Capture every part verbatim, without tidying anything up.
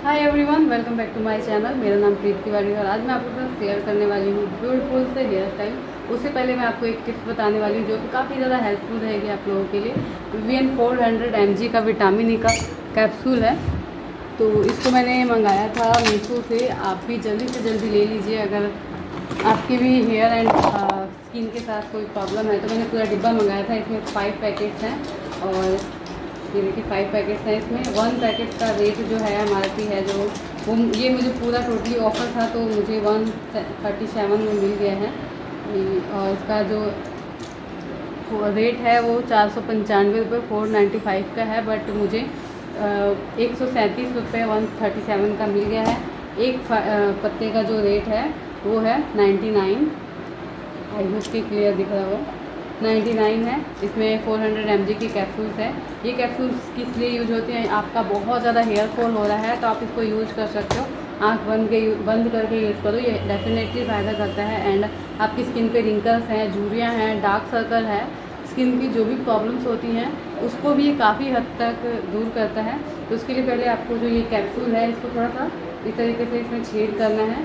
Hi everyone, welcome back to my channel. मेरा नाम प्रीत तिवारी है और आज मैं आपके साथ शेयर करने वाली हूँ ब्यूटीफुल से हेयर स्टाइल। उससे पहले मैं आपको एक टिप्स बताने वाली हूँ जो कि काफ़ी ज़्यादा हेल्पफुल रहेगी आप लोगों के लिए। V N four hundred M G का विटामिन ई का कैप्सूल है। तो इसको मैंने मंगाया था मीशो से। आप भी जल्दी से जल्दी ले लीजिए अगर आपके भी हेयर एंड स्किन के साथ कोई प्रॉब्लम है। तो मैंने पूरा डिब्बा मंगाया था। इसमें फाइव पैकेट्स हैं और ये देखिए फाइव पैकेट्स हैं। इसमें वन पैकेट का रेट जो है एम आर पी है जो वो ये मुझे पूरा टोटली ऑफ़र था तो मुझे वन थर्टी सेवन में मिल गया है। और इसका जो रेट है वो चार सौ पंचानवे रुपये फोर नाइन्टी फाइव का है, बट मुझे एक सौ सैंतीस रुपये वन थर्टी सेवन का मिल गया है। एक पत्ते का जो रेट है वो है नाइन्टी नाइन। आई होप कि क्लियर दिख रहा हो, नाइन्टी नाइन है। इसमें फोर हंड्रेड एम जी की कैप्सूल्स है। ये कैप्सूल्स किस लिए यूज होती हैं? आपका बहुत ज़्यादा हेयर फॉल हो रहा है तो आप इसको यूज कर सकते हो। आँख बंद के बंद करके यूज़ करो, ये डेफिनेटली फ़ायदा करता है। एंड आपकी स्किन पे रिंकल्स हैं, झुर्रियाँ हैं, डार्क सर्कल है, स्किन की जो भी प्रॉब्लम्स होती हैं उसको भी ये काफ़ी हद तक दूर करता है। तो उसके लिए पहले आपको जो ये कैप्सूल है इसको थोड़ा सा इस तरीके से इसमें छेद करना है।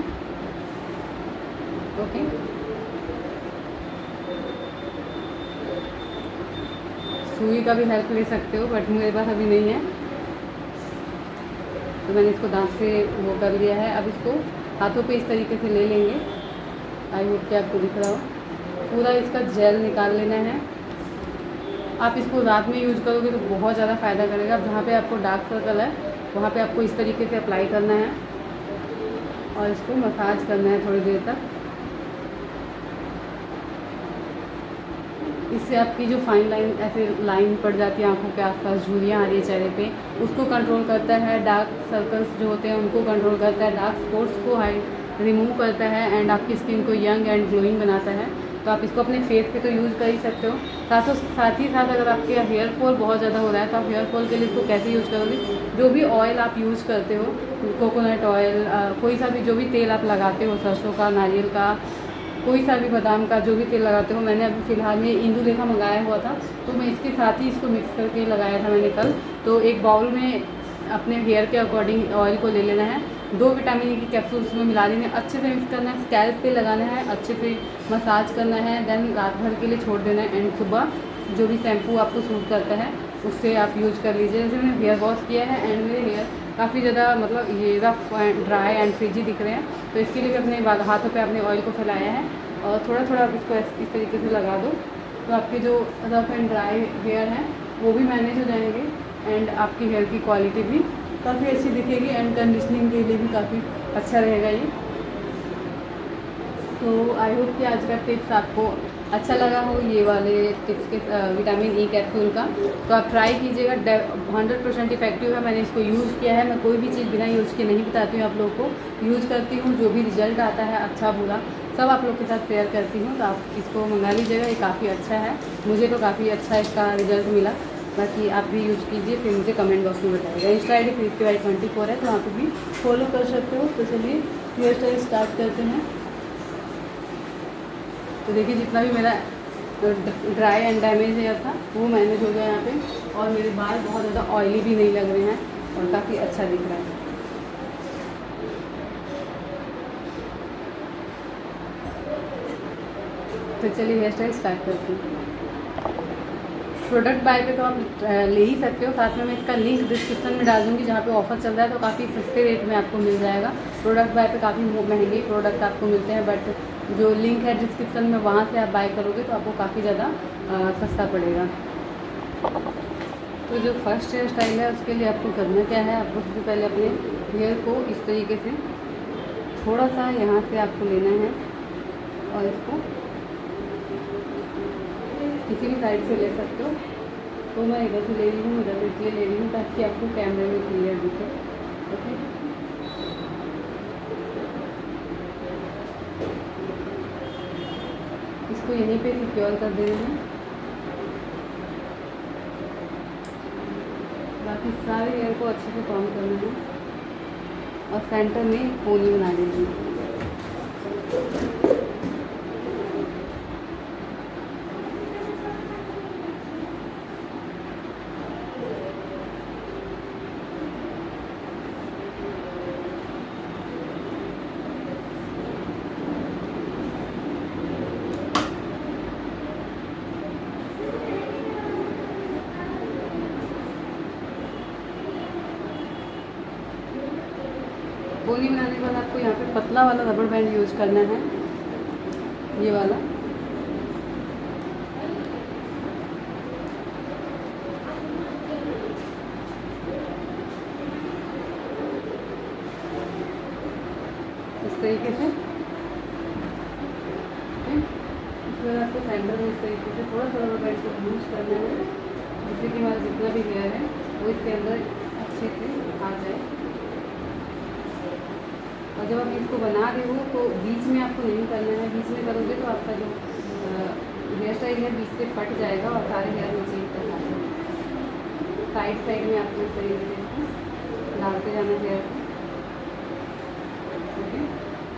ओके, सुई का भी हेल्प ले सकते हो बट मेरे पास अभी नहीं है तो मैंने इसको दांत से वो कर लिया है। अब इसको हाथों पे इस तरीके से ले लेंगे। आई होप कि आपको दिख रहा हो। पूरा इसका जेल निकाल लेना है। आप इसको रात में यूज़ करोगे तो बहुत ज़्यादा फ़ायदा करेगा। जहाँ पे आपको डार्क सर्कल है वहाँ पे आपको इस तरीके से अप्लाई करना है और इसको मसाज करना है थोड़ी देर तक। इससे आपकी जो फाइन लाइन ऐसे लाइन पड़ जाती है आंखों के आसपास, झुर्रियाँ आ रही है चेहरे पे, उसको कंट्रोल करता है। डार्क सर्कल्स जो होते हैं उनको कंट्रोल करता है। डार्क स्पॉट्स को हाइड रिमूव करता है एंड आपकी स्किन को यंग एंड ग्लोइंग बनाता है। तो आप इसको अपने फेस पे तो यूज़ कर ही सकते हो। साथ साथ ही साथ अगर आपके हेयर फॉल बहुत ज़्यादा हो रहा है तो आप हेयर फॉल के लिए इसको कैसे यूज़ करोगे? जो भी ऑयल आप यूज़ करते हो, कोकोनट ऑयल, कोई सा भी जो भी तेल आप लगाते हो, सरसों का, नारियल का, कोई सा भी बादाम का जो भी तेल लगाते हो। मैंने अभी फ़िलहाल में इंदुलेखा मंगाया हुआ था तो मैं इसके साथ ही इसको मिक्स करके लगाया था मैंने कल। तो एक बाउल में अपने हेयर के अकॉर्डिंग ऑयल को ले लेना है। दो विटामिन ई की कैप्सूल्स में मिला लेने, अच्छे से मिक्स करना है, स्कैल्प पे लगाना है, अच्छे से मसाज करना है, देन रात भर के लिए छोड़ देना है एंड सुबह जो भी शैम्पू आपको सूट करता है उससे आप यूज़ कर लीजिए। जैसे मैंने हेयर वॉश किया है एंड मेरे हेयर काफ़ी ज़्यादा मतलब ये रफ ड्राई एंड फ्रिजी दिख रहे हैं तो इसके लिए भी अपने हाथों पे अपने ऑयल को फैलाया है और थोड़ा थोड़ा आप इसको इस तरीके से लगा दो तो आपके जो रफ एंड ड्राई हेयर हैं वो भी मैनेज हो जाएंगे एंड आपकी हेयर की क्वालिटी भी काफ़ी अच्छी दिखेगी एंड कंडीशनिंग के लिए भी काफ़ी अच्छा रहेगा ये। तो आई होप कि आज का टिप्स आपको अच्छा लगा हो, ये वाले टिप्स के विटामिन ई कैप्सूल का। तो आप ट्राई कीजिएगा, हंड्रेड परसेंट इफेक्टिव है। मैंने इसको यूज़ किया है। मैं कोई भी चीज़ बिना यूज़ के नहीं बताती हूँ आप लोग को, यूज़ करती हूँ। जो भी रिजल्ट आता है अच्छा बुरा सब आप लोग के साथ शेयर करती हूँ। तो आप इसको मंगा लीजिएगा, ये काफ़ी अच्छा है। मुझे तो काफ़ी अच्छा इसका रिजल्ट मिला। बाकी आप भी यूज़ कीजिए, फिर मुझे कमेंट बॉक्स में बताइएगा। Insta I D Preet Tiwari twenty four है तो वहाँ पर भी फॉलो कर सकते हो। तो चलिए हेयर स्टाइल स्टार्ट करते हैं। तो देखिए जितना भी मेरा ड्राई एंड डैमेज हेयर था वो मैनेज हो गया यहाँ पे और मेरे बाल बहुत ज़्यादा ऑयली भी नहीं लग रहे हैं और काफ़ी अच्छा दिख रहा है। तो चलिए हेयर स्टाइल स्टार्ट करते हैं। प्रोडक्ट बाय पे तो आप ले ही सकते हो, साथ में मैं इसका लिंक डिस्क्रिप्शन में डाल दूँगी जहाँ पे ऑफर चल रहा है तो काफ़ी सस्ते रेट में आपको मिल जाएगा। प्रोडक्ट बाय पे काफ़ी महंगे प्रोडक्ट आपको मिलते हैं बट जो लिंक है डिस्क्रिप्शन में वहाँ से आप बाय करोगे तो आपको काफ़ी ज़्यादा सस्ता पड़ेगा। तो जो फर्स्ट हेयर स्टाइल है उसके लिए आपको करना क्या है, आपको सबसे पहले अपने हेयर को इस तरीके से थोड़ा सा यहाँ से आपको लेना है और इसको किसी भी साइड से ले सकते हो। तो मैं इधर से ले रही हूँ, इधर से इसलिए ले रही हूँ ताकि आपको कैमरे में क्लियर दिखे। ओके, इसको यहीं पे सिक्योर कर दे रही हूँ। बाकी सारे हेयर को अच्छे से फॉर्म करना है और सेंटर में पोनी बना देनी है। पोनी बनाने के बाद आपको यहाँ पे पतला वाला रबर बैंड यूज करना है, ये वाला। इस तरीके से इसके बाद आपको सेंटर में इस तरीके से थोड़ा सा रबर बैंड को यूज करना है, जिससे कि हमारा जितना भी हेयर है वो इसके अंदर अच्छे से आ जाए। और जब आप इसको बना रहे हो तो बीच में आपको नहीं करना है, बीच में करोगे तो आपका जो हेयर स्टाइल है बीच से फट जाएगा और सारे हेयर नीचे की तरफ आ जाएंगे। साइड साइड में आपको इस तरीके से डालते जाना हेयर को। ओके,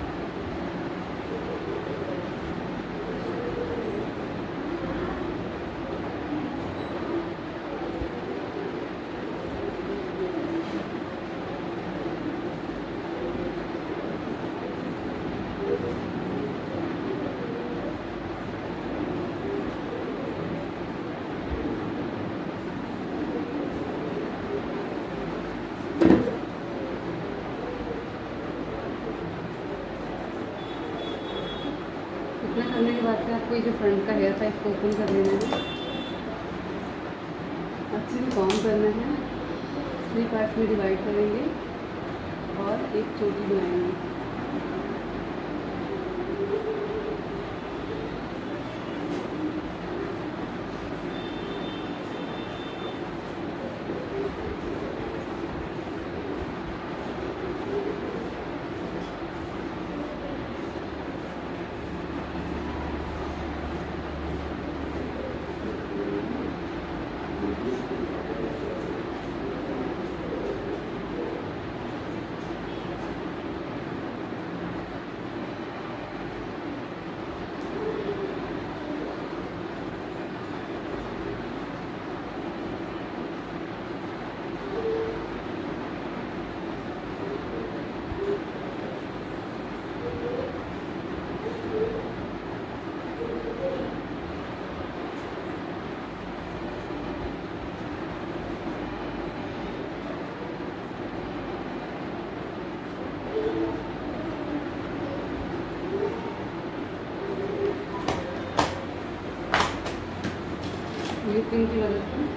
इतना करने के बाद से आपको ये जो फ्रंट का हेयर था इसको ओपन कर लेना है, अच्छे से कॉम्ब करना है, थ्री पार्ट्स में डिवाइड करेंगे और एक चोटी बनाएंगे। ये पिंक की मदद से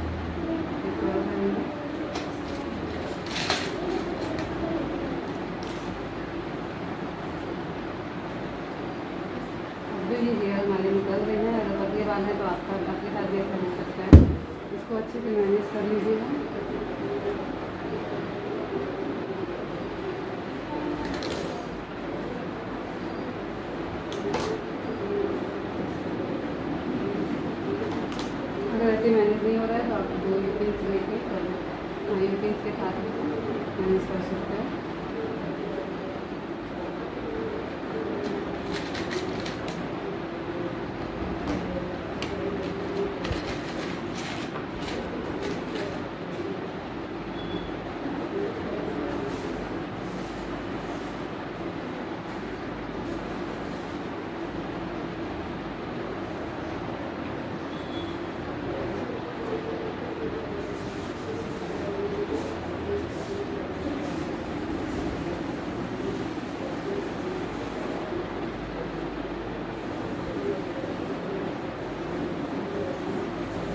जो ये हेयर हमारे निकल रहे हैं, अगर पतले बाल है तो आपका आपके साथ भी ऐसा हो सकता है। इसको अच्छे से मैनेज कर लीजिएगा। अगर ऐसे मैनेज नहीं हो रहा है तो आप दो यू पिन्स लेके और यू पिन्स के साथ मैनेज कर सकते हैं।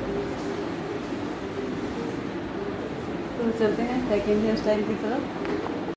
तो चलते हैं सेकेंड हेयर स्टाइल की तरफ।